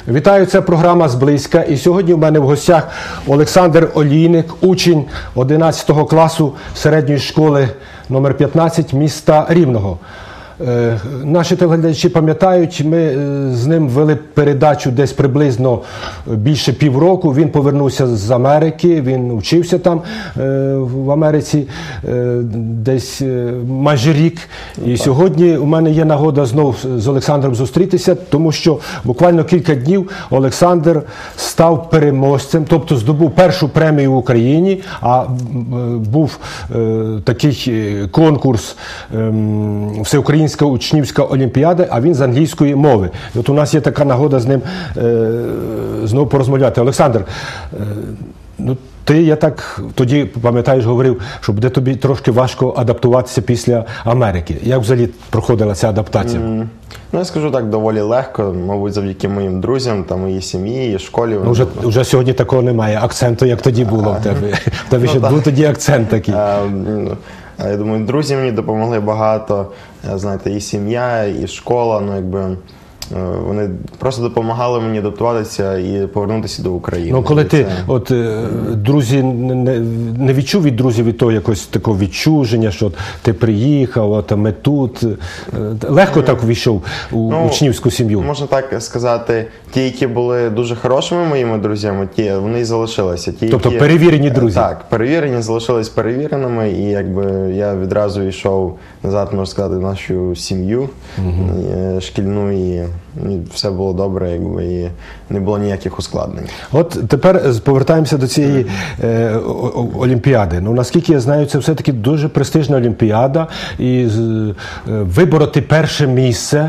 Вітаю, це програма «Зблизька». І сьогодні в мене в гостях Олександр Олійник, учень 11 класу середньої школи номер 15 міста Рівного. Наші телеглядачі пам'ятають, ми з ним вели передачу десь приблизно більше півроку. Він повернувся з Америки, він вчився там в Америці десь майже рік. І сьогодні у мене є нагода знову з Олександром зустрітися, тому що буквально кілька днів Олександр став переможцем, тобто здобув першу премію в Україні, а був такий конкурс всеукраїнський учнівська олімпіада, а він з англійської мови. І от у нас є така нагода з ним знову порозмовляти. Олександр, ти, я так тоді, пам'ятаєш, говорив, що буде тобі трошки важко адаптуватися після Америки. Як взагалі проходила ця адаптація? Я скажу так, доволі легко, мабуть, завдяки моїм друзям та моїй сім'ї і школі. Вже сьогодні такого немає, акценту, як тоді було в тебе. В тебе ще був тоді акцент такий. Я думаю, друзі мені допомогли багато, знаєте, і сім'я, і школа, вони просто допомагали мені адаптуватися і повернутися до України. Коли ти, друзі, не відчув від друзів від того якось такого відчуження, що ти приїхав, а ми тут, легко так ввійшов у учнівську сім'ю? Можна так сказати, ті, які були дуже хорошими моїми друзями, вони і залишилися. Тобто перевірені друзі? Так, перевірені, залишились перевіреними, і я відразу йшов назад, можна сказати, в нашу сім'ю шкільну, і все було добре, і не було ніяких ускладнень. От тепер повертаємося до цієї олімпіади. Наскільки я знаю, це все-таки дуже престижна олімпіада, і вибороти перше місце,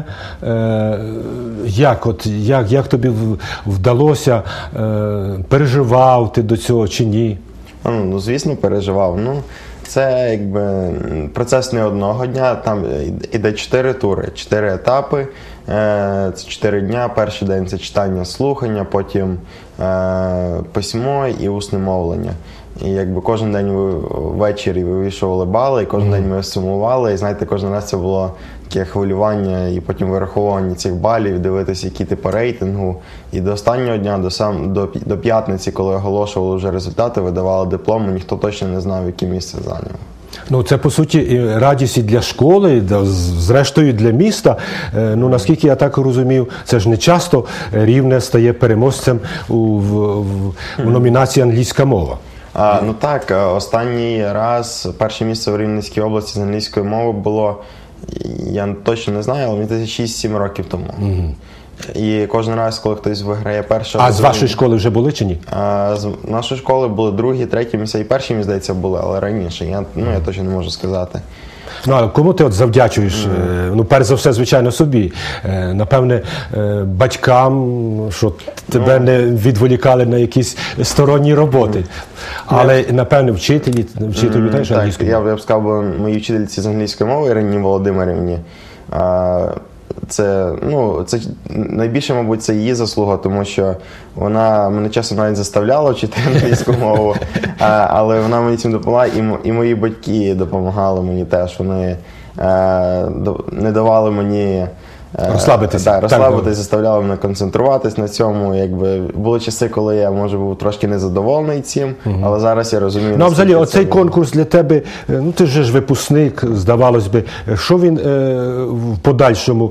як тобі вдалося, переживав ти до цього чи ні? Звісно, переживав. Це процес не одного дня, там іде 4 тури, 4 етапи, це 4 дня. Перший день – це читання, слухання, потім письмо і усне мовлення. І кожен день ввечері вивішували бали, і кожен день ми сумували, і знаєте, кожен раз це було таке хвилювання, і потім вираховування цих балів, дивитися, які ти по рейтингу. І до останнього дня, до п'ятниці, коли оголошували вже результати, видавали диплом, ніхто точно не знав, яке місце зайняв. Це, по суті, радість і для школи, зрештою для міста. Наскільки я так розумів, це ж не часто Рівне стає переможцем у номінації «Англійська мова». Так, останній раз перше місце в Рівненській області з англійської мови було, я точно не знаю, але мені 6-7 років тому. І кожен раз, коли хтось виграє перше... А з вашої школи вже були чи ні? З нашої школи були другі, треті місця, і перші, мені здається, були, але раніше. Я точно не можу сказати. А кому ти завдячуєш? Перш за все, звичайно, собі. Напевне, батькам, що тебе не відволікали на якісь сторонні роботи. Але, напевне, вчителю теж англійською? Так, я б сказав, моїй вчительці з англійської мови, Ірині Володимирівні, це найбільше, мабуть, це її заслуга, тому що вона мене часом навіть заставляла вчити англійську мову, але вона мені цим допомогла, і мої батьки допомагали мені теж. Вони не давали мені розслабитися, заставляли мене концентруватись на цьому. Були часи, коли я, може, був трошки незадоволений цим, але зараз я розумію. А взагалі, оцей конкурс для тебе, ти ж випускник, здавалось би, що він в подальшому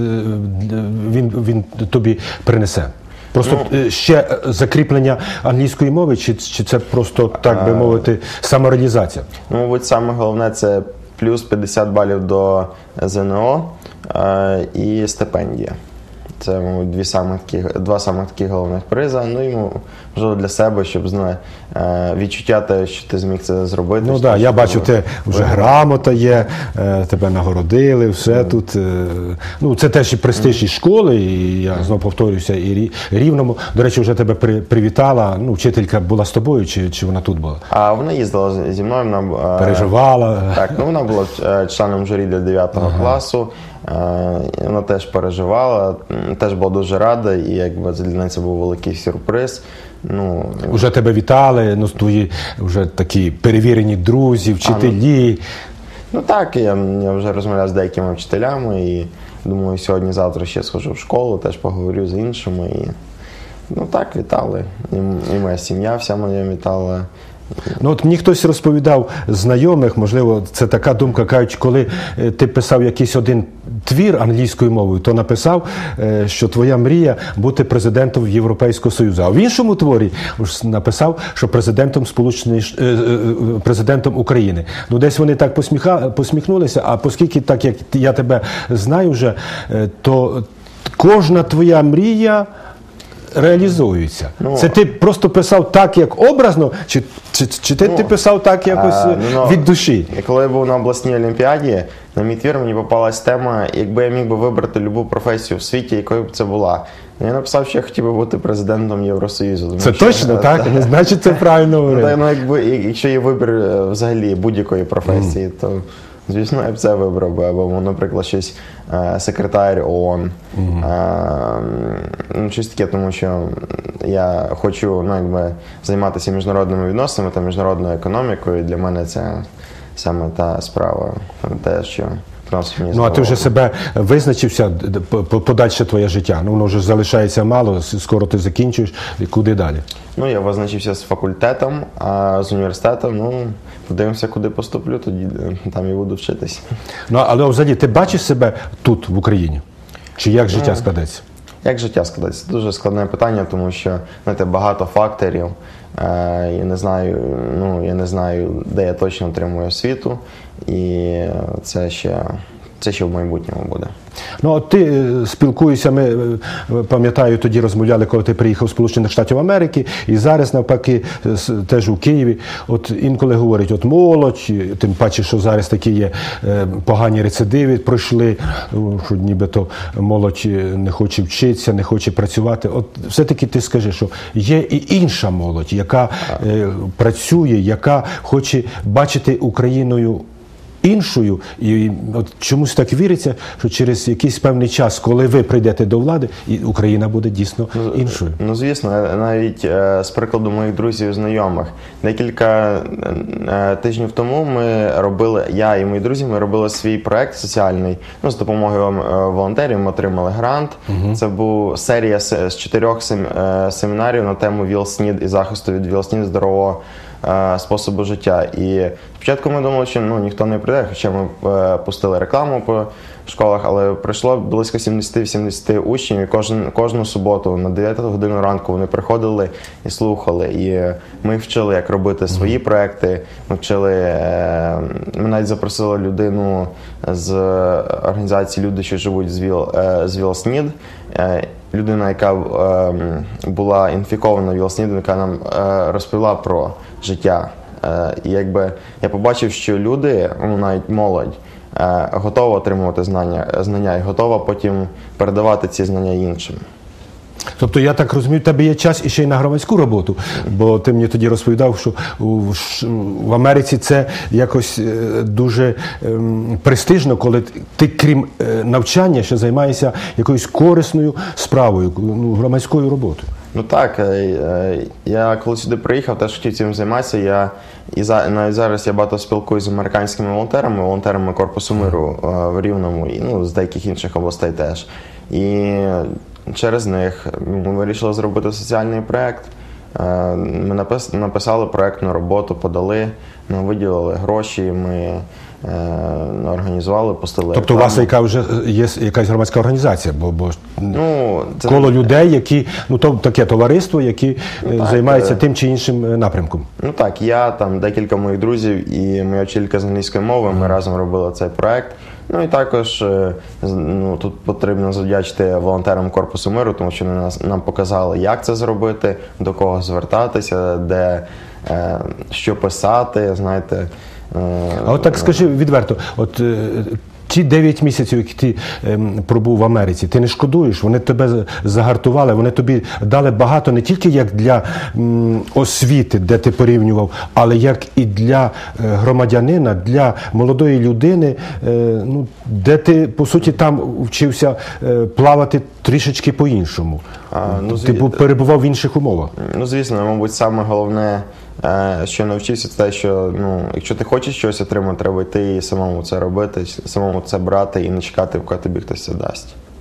він тобі принесе? Просто ще закріплення англійської мови, чи це просто, так би мовити, самореалізація? Мабуть, саме головне – це плюс 50 балів до ЗНО і стипендія. Це, мабуть, два самих таких головних приза. І, можливо, для себе, щоб відчуття те, що ти зміг це зробити. Я бачу, вже грамота є, тебе нагородили, все тут. Це теж і престиж і школи, і я знову повторююся, і Рівному. До речі, вже тебе привітала, вчителька була з тобою, чи вона тут була? Вона їздила зі мною. Вона переживала? Так, вона була членом журі для 9 класу. Вона теж переживала, теж була дуже рада, і для неї це був великий сюрприз. Уже тебе вітали, твої вже такі перевірені друзі, вчителі. Так, я вже розмовляв з деякими вчителями, і думаю, сьогодні-завтра ще схожу в школу, теж поговорю з іншими. Ну так, вітали. І моя сім'я вся моя вітала. Ну от мені хтось розповідав з знайомих, можливо, це така думка, кажуть, коли ти писав якийсь один твір англійською мовою, то написав, що твоя мрія бути президентом Європейського Союзу. А в іншому творі написав, що президентом України. Ну десь вони так посміхнулися, а оскільки, так як я тебе знаю вже, то кожна твоя мрія реалізуються. Це ти просто писав так, як образно, чи ти писав так якось від душі? Коли я був на обласній олімпіаді, на мій твір мені попалась тема, якби я міг би вибрати любу професію в світі, якою б це була. Я написав, що я хотів би бути президентом Євросоюзу. Це точно, так? Значить, це правильно говорив. Ну, якщо є вибір взагалі будь-якої професії, то звісно, я б це вибрав би, або, наприклад, щось секретар ООН. Щось таке, тому що я хочу займатися міжнародними відносинами та міжнародною економікою, і для мене це саме та справа, те, що приносить мені Ну, а ти вже себе визначився, подальше твоє життя? Ну, воно вже залишається мало, скоро ти закінчуєш, і куди далі? Ну, я визначився з факультетом, а з університетом, подивимося, куди поступлю, тоді там і буду вчитись. Ну, але взагалі, ти бачиш себе тут, в Україні? Чи як життя складеться? Як життя складеться? Це дуже складне питання, тому що, знаєте, багато факторів. Я не знаю, де я точно отримую освіту, і це ще в майбутньому буде. Ну, от ти спілкуєшся, ми, пам'ятаю, тоді розмовляли, коли ти приїхав з Сполучених Штатів Америки, і зараз, навпаки, теж у Києві. От інколи говорять, от молодь, тим паче, що зараз такі є погані рецидиви пройшли, що нібито молодь не хоче вчитися, не хоче працювати. От все-таки ти скажи, що є і інша молодь, яка працює, яка хоче бачити Україною іншою, і от чомусь так віриться, що через якийсь певний час, коли ви прийдете до влади, і Україна буде дійсно іншою. Ну, звісно, навіть з прикладу моїх друзів і знайомих. Декілька тижнів тому я і мої друзі, ми робили свій проект соціальний, з допомогою волонтерів, ми отримали грант. Це була серія з 4 семінарів на тему ВІЛ-СНІД і захисту від ВІЛ-СНІД здорового способу життя. І спочатку ми думали, що ніхто не прийде, хоча ми пустили рекламу по школах, але прийшло близько 70-80 учнів, і кожну суботу на 9 годину ранку вони приходили і слухали. І ми вчили, як робити свої проекти, ми навіть запросили людину з організації «Люди, що живуть з ВІЛ-СНІД», людина, яка була інфікована ВІЛ-СНІДом, яка нам розповіла про життя. І я побачив, що люди, навіть молодь, готова отримувати знання і готова потім передавати ці знання іншим. Тобто, я так розумію, в тебе є час іще й на громадську роботу, бо ти мені тоді розповідав, що в Америці це якось дуже престижно, коли ти, крім навчання, ще займаєшся якоюсь корисною справою, громадською роботою. Ну так, я коли сюди приїхав, теж хотів цим займатися. Навіть зараз я багато спілкуюся з американськими волонтерами Корпусу миру в Рівному, і з деяких інших областей теж. І через них ми вирішили зробити соціальний проєкт. Ми написали проєктну роботу, подали, ми виділили гроші, ми організували, пустили. Тобто у вас яка вже є якась громадська організація, бо коло людей, які, таке товариство, які займаються тим чи іншим напрямком. Ну так, я, декілька моїх друзів і моя вчителька з англійської мови, ми разом робили цей проєкт. Ну і також тут потрібно завдячити волонтерам Корпусу миру, тому що вони нам показали, як це зробити, до кого звертатися, що писати, знаєте. А от так скажи відверто, ті 9 місяців, які ти пробув в Америці, ти не шкодуєш? Вони тебе загартували, вони тобі дали багато не тільки як для освіти, де ти порівнював, але як і для громадянина, для молодої людини, де ти, по суті, там вчився плавати трішечки по-іншому. Ти перебував в інших умовах. Ну, звісно, мабуть, саме головне, що навчився, це те, що якщо ти хочеш щось отримати, треба йти і самому це робити, самому це брати і не чекати, поки тобі хтось це дасть.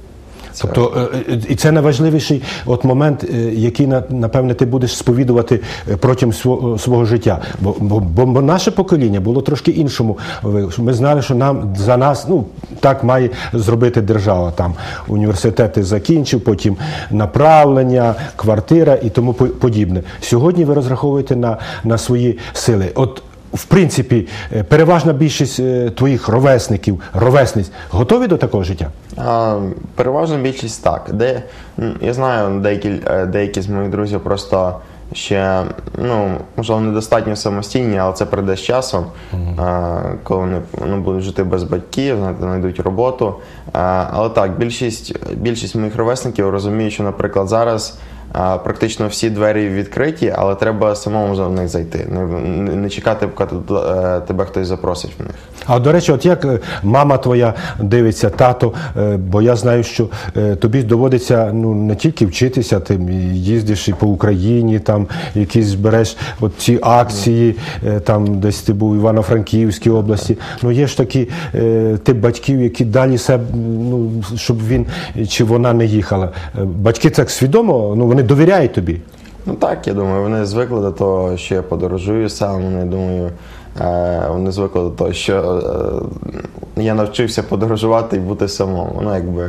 Тобто, і це найважливіший от момент, який, напевне, ти будеш сповідувати протягом свого життя. Бо наше покоління було трошки іншому. Ми знали, що за нас, так має зробити держава. Там університети закінчив, потім направлення, квартира і тому подібне. Сьогодні ви розраховуєте на свої сили. От, в принципі, переважна більшість твоїх ровесниць готові до такого життя? Переважна більшість так. Я знаю, деякі з моїх друзів просто ще, можливо, недостатньо самостійні, але це прийде з часом, коли вони будуть жити без батьків, знайдуть роботу. Але так, більшість моїх ровесників розуміють, що, наприклад, зараз практично всі двері відкриті, але треба самому за них зайти. Не чекати, поки тебе хтось запросить в них. А, до речі, от як мама твоя дивиться, тато, бо я знаю, що тобі доводиться не тільки вчитися, ти їздиш і по Україні, там якісь береш от ці акції, там десь ти був в Івано-Франківській області. Є ж такі тип батьків, які далі себе, щоб він чи вона не їхала. Батьки так свідомо, вони довіряють тобі. Так, я думаю, вони звикли до того, що я подорожую сам, вони звикли до того, що я навчився подорожувати і бути самому,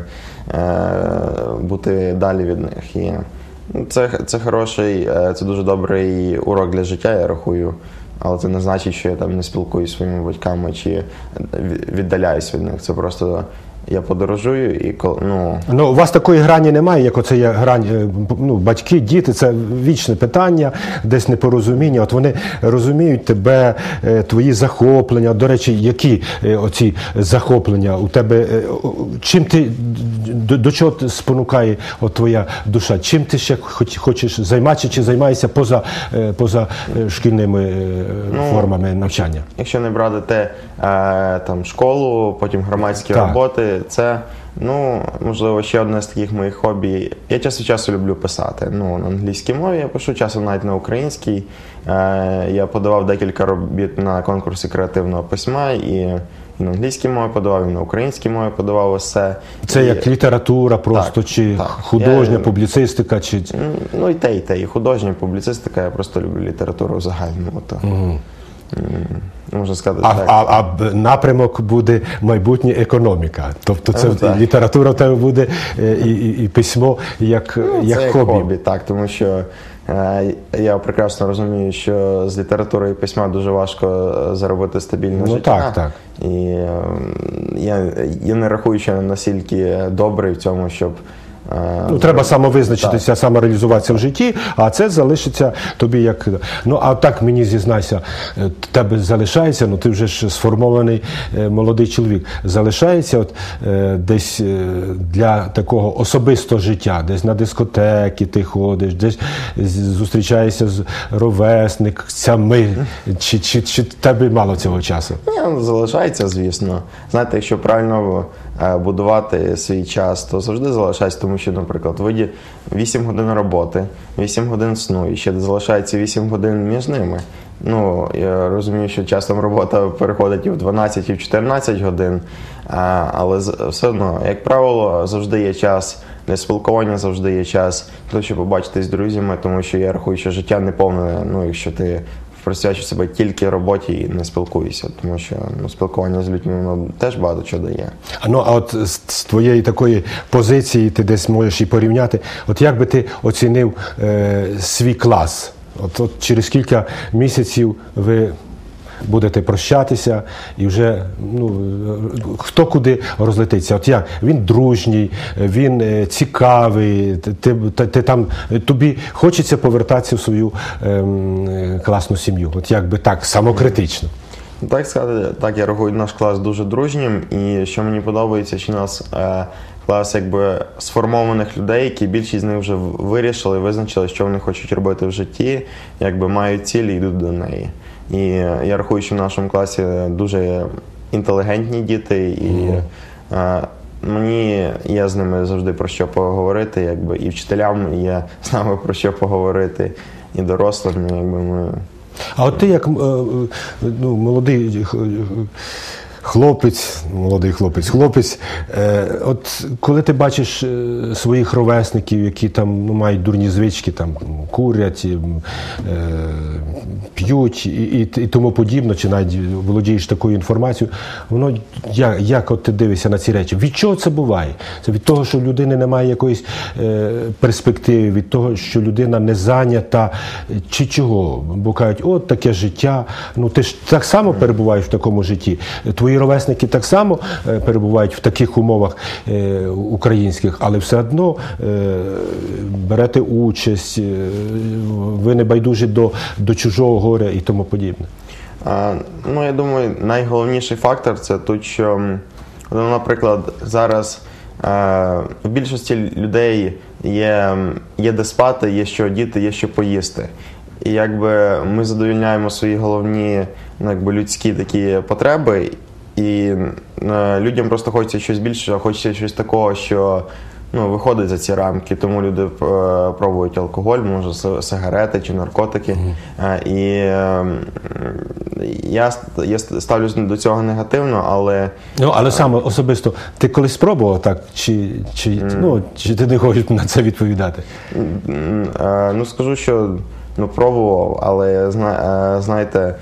бути далі від них. І це хороший, це дуже добрий урок для життя, я рахую, але це не значить, що я там не спілкуюся зі своїми батьками чи віддаляюсь від них. Це просто я подорожую і у вас такої грані немає, як оце є грань, батьки, діти, це вічне питання, десь непорозуміння. От вони розуміють тебе, твої захоплення. До речі, які оці захоплення у тебе, чим ти, до чого спонукає твоя душа? Чим ти ще хочеш займатися, чи займаєшся поза шкільними формами навчання? Якщо не брати школу, потім громадські роботи, це, можливо, ще одне з таких моїх хобі. Я час від часу люблю писати. На англійській мові я пишу, часом навіть на українській. Я подавав декілька робіт на конкурси креативного письма, і на англійській мові подавав, і на українській мові подавав есе. Це як література просто, чи художня, публіцистика? Чи... І те. І художня, і публіцистика. Я просто люблю літературу в загальному. Можна сказати, так. А напрямок буде майбутнє економіка. Тобто це література в тебе буде і письмо як хобі. Так, тому що я прекрасно розумію, що з літератури і письма дуже важко заробити стабільне життя. Так. І я не рахую, що я настільки добрий в цьому, щоб треба самовизначитися, самореалізуватися в житті, а це залишиться тобі як... а так, мені зізнайся, тебе залишається, ти вже ж сформований молодий чоловік, залишається десь для такого особистого життя, десь на дискотеки ти ходиш, десь зустрічаєшся з ровесниками, чи тебе мало цього часу? Ні, залишається, звісно. Знаєте, якщо правильно будувати свій час, то завжди залишається, тому що, наприклад, вийде 8 годин роботи, 8 годин сну, і ще залишається 8 годин між ними. Я розумію, що часом робота переходить і в 12, і в 14 годин, але все одно, як правило, завжди є час для спілкування, завжди є час для того, щоб побачитись з друзями, тому що я рахую, що життя не повне, якщо ти присвячуєш себе тільки роботі і не спілкуєшся, тому що спілкування з людьми теж багато чого дає. А от з твоєї такої позиції ти десь можеш і порівняти, от як би ти оцінив свій клас? От через кілька місяців ви будете прощатися і вже хто куди розлетиться. От як? Він дружній, він цікавий, тобі хочеться повертатися в свою класну сім'ю. От як би так, самокритично. Так сказати, так, я рахую наш клас дуже дружнім, і що мені подобається, що у нас клас сформованих людей, які більшість з них вже вирішили, визначили, що вони хочуть робити в житті, мають ціль і йдуть до неї. І я рахую, що в нашому класі дуже інтелігентні діти, і є з ними завжди про що поговорити, і вчителям є з нами про що поговорити, і дорослим, ми... А от ти як молодий хлопець, молодий хлопець, от коли ти бачиш своїх ровесників, які там мають дурні звички, там курять, п'ють і тому подібне, чи навіть володієш такою інформацією, воно як от ти дивишся на ці речі? Від чого це буває? Це від того, що в людини немає якоїсь перспективи, від того, що людина не зайнята, чи чого? Бо кажуть, от таке життя. Ну ти ж так само перебуваєш в такому житті. Твої ровесники так само перебувають в таких умовах українських, але все одно берете участь, ви не байдужі до чужого горя і тому подібне. Ну, я думаю, найголовніший фактор – це тут, що, наприклад, зараз в більшості людей є де спати, є що одіти, є що поїсти. І якби ми задовольняємо свої головні людські такі потреби, і людям просто хочеться щось більше, хочеться щось такого, що виходить за ці рамки, тому люди пробують алкоголь, може сигарети чи наркотики. І я ставлюсь до цього негативно, але... Але саме особисто, ти колись спробував так? Чи ти не хочеш на це відповідати? Скажу, що пробував, але знаєте,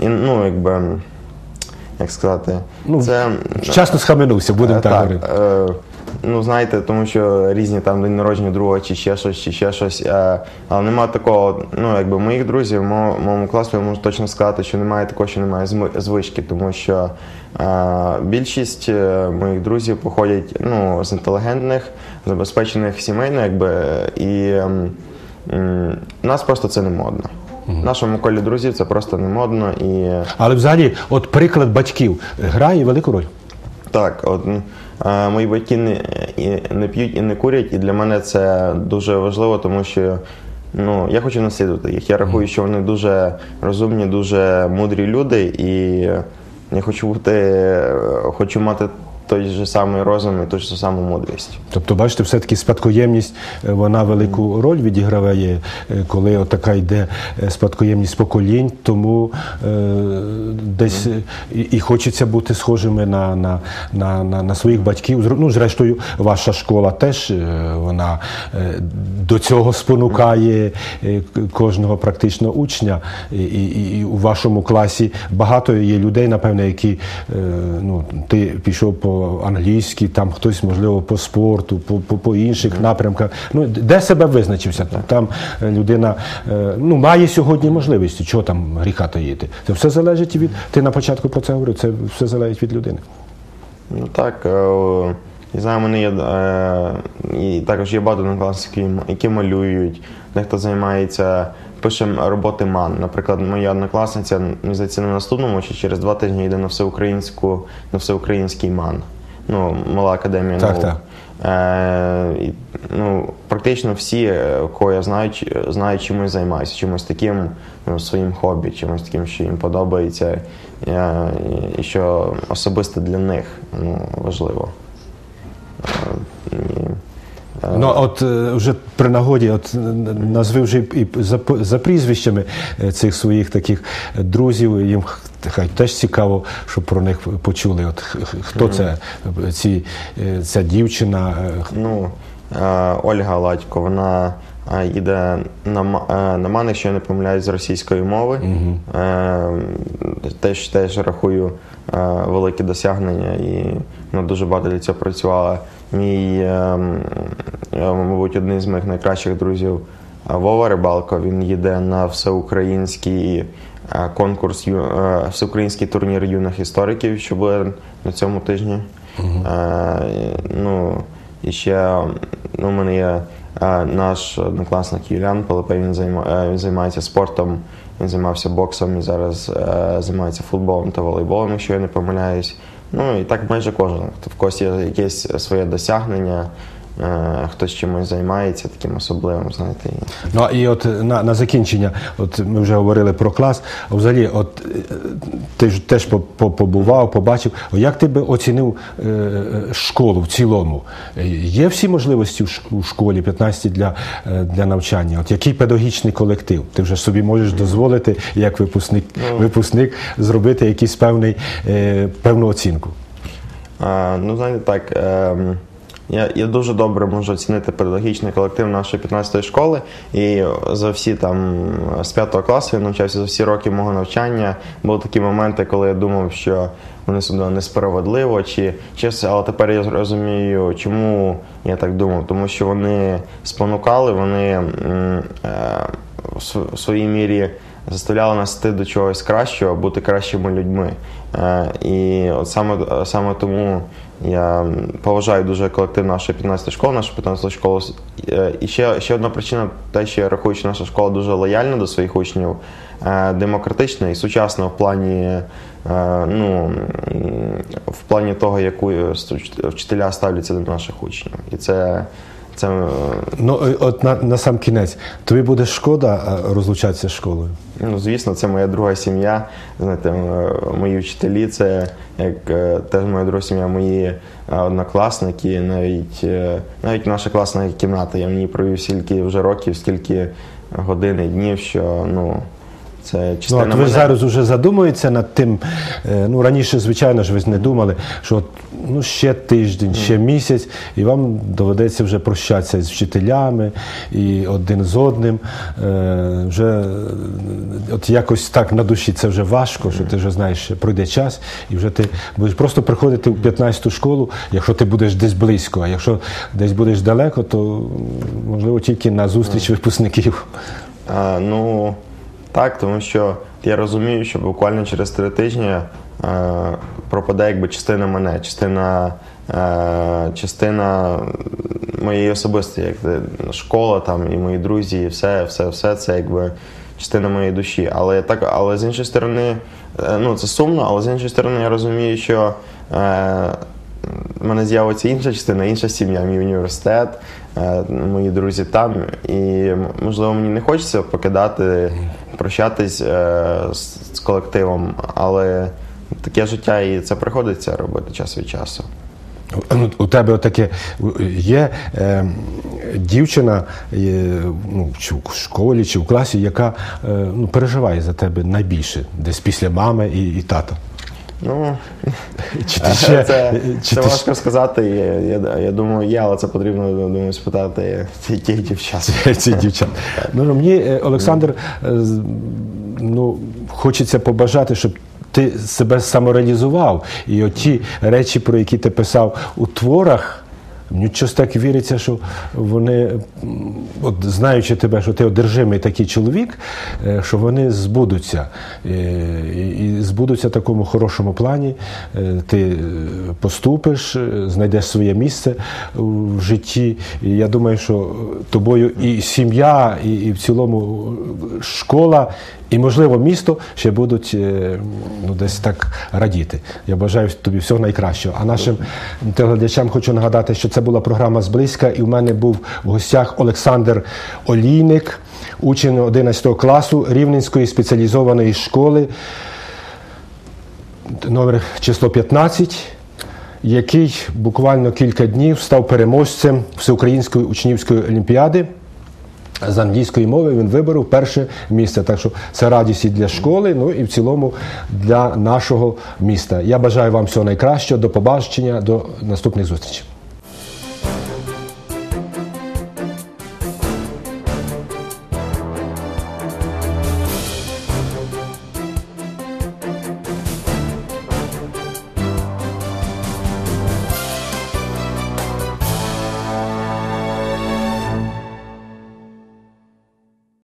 як сказати, це... Вчасно схаменувся, будемо так говорити. Знаєте, тому що різні там день народження другого чи ще щось, але немає такого, моїх друзів, в моєму класі я можу точно сказати, що немає такого, що немає звички, тому що більшість моїх друзів походять з інтелігентних, забезпечених сімей, і у нас просто це не модно. В нашому колі друзів це просто не модно. Але взагалі, от приклад батьків грає велику роль? Так, мої батьки не п'ють і не курять, і для мене це дуже важливо, тому що я хочу наслідувати їх. Я рахую, що вони дуже розумні, дуже мудрі люди, і я хочу мати той же самий розум і ту ж саму мудрість. Тобто, бачите, все-таки спадкоємність, вона велику роль відіграває, коли така йде спадкоємність поколінь, тому десь і хочеться бути схожими на своїх батьків. Зрештою, ваша школа теж, вона до цього спонукає кожного практично учня, і у вашому класі багато є людей, напевне, які, ти пішов по англійській, там хтось, можливо, по спорту, по інших напрямках. Де себе визначився? Там людина має сьогодні можливості, чого там гріха таїти. Це все залежить від, ти на початку про це говорив, це все залежить від людини. Так, я знаю, в мене є, і також є багато однокласників, які малюють, дехто займається, пише роботи МАН. Наприклад, моя однокласниця, мені здається, на наступному чи через 2 тижні йде на всеукраїнський МАН. Мала академія наук. Практично всі, кого я знаю, знають, чимось займаюся, чимось таким, своїм хобі, чимось таким, що їм подобається, і що особисто для них важливо. От вже при нагоді, назви вже і за прізвищами цих своїх таких друзів, їм хай теж цікаво, щоб про них почули. Хто це, ця дівчина? Ольга Ладько, вона їде на МАН, якщо я не помиляюсь, з російської мови. Теж рахую великі досягнення, і дуже багато для цього працювала. Мій, мабуть, один з моїх найкращих друзів Вова Рибалко, він їде на всеукраїнський конкурс, всеукраїнський турнір юних істориків, що буде на цьому тижні. І ще у мене є наш однокласник Юліан Пилипей, він займається спортом, він займався боксом і зараз займається футболом та волейболом, якщо я не помиляюсь. І так майже кожен. В когось є якесь своє досягнення, хтось чимось займається таким особливим, знаєте. І от на закінчення, ми вже говорили про клас, а взагалі, ти ж теж побував, побачив. Як ти би оцінив школу в цілому? Є всі можливості у школі 15 для навчання? От який педагогічний колектив? Ти вже собі можеш дозволити, як випускник зробити якусь певну оцінку? Ну, знаєте, так, я дуже добре можу оцінити педагогічний колектив нашої 15-ї школи, і за всі там, з 5 класу я навчався, за всі роки мого навчання, були такі моменти, коли я думав, що вони судили несправедливо, але тепер я розумію, чому я так думав, тому що вони спонукали, вони в своїй мірі заставляли нас йти до чогось кращого, бути кращими людьми. І от саме тому я поважаю дуже колектив нашої 15-ї школи, нашу 15-ту школу. І ще одна причина, те, що я рахую, що наша школа дуже лояльна до своїх учнів, демократична і сучасна в плані того, яку вчителя ставляться до наших учнів. І це Ну, от на сам кінець, тобі буде шкода розлучатися з школою? Ну, звісно, це моя друга сім'я. Знаєте, мої вчителі, це як теж моя друга сім'я, мої однокласники, навіть наша класна кімната. Я в ній провів стільки вже років, скільки годин і днів, що, це частина мене. Ви зараз вже задумуєтеся над тим, раніше, звичайно ж, ви не думали, що ще тиждень, ще місяць, і вам доведеться вже прощатися з вчителями і один з одним. Вже от якось так на душі це вже важко, що ти вже знаєш, що пройде час, і вже ти будеш просто приходити в 15-ту школу, якщо ти будеш десь близько, а якщо десь будеш далеко, то, можливо, тільки на зустріч випускників. Так, тому що я розумію, що буквально через 3 тижні пропаде частина мене, частина моєї особистості, як школа там, і мої друзі, і все це частина моєї душі. Але з іншої сторони, це сумно, але з іншої сторони я розумію, що в мене з'явиться інша частина, інша сім'я, мій університет, мої друзі там. І, можливо, мені не хочеться покидати, прощатись з колективом, але таке життя і це приходиться робити час від часу. У тебе таке є дівчина чи в школі, чи в класі, яка переживає за тебе найбільше, десь після мами і тата? Це важко сказати. Я думаю, але це потрібно спитати тих дівчат. Ці дівчат. Мені, Олександр, хочеться побажати, щоб ти себе самореалізував. І оті речі, про які ти писав у творах, мені щось так віриться, що вони, знаючи тебе, що ти одержимий такий чоловік, що вони збудуться. І збудуться в такому хорошому плані. Ти поступиш, знайдеш своє місце в житті. І я думаю, що тобою і сім'я, і в цілому школа, і, можливо, місто ще будуть десь так радіти. Я бажаю тобі всього найкращого. А нашим телеглядачам хочу нагадати, що це була програма «Зблизька», і в мене був в гостях Олександр Олійник, учень 11 класу Рівненської спеціалізованої школи, номер число 15, який буквально кілька днів став переможцем Всеукраїнської учнівської олімпіади. З англійської мови він виборов перше місце. Так що це радість і для школи, і в цілому для нашого міста. Я бажаю вам всього найкращого. До побачення, до наступних зустрічей.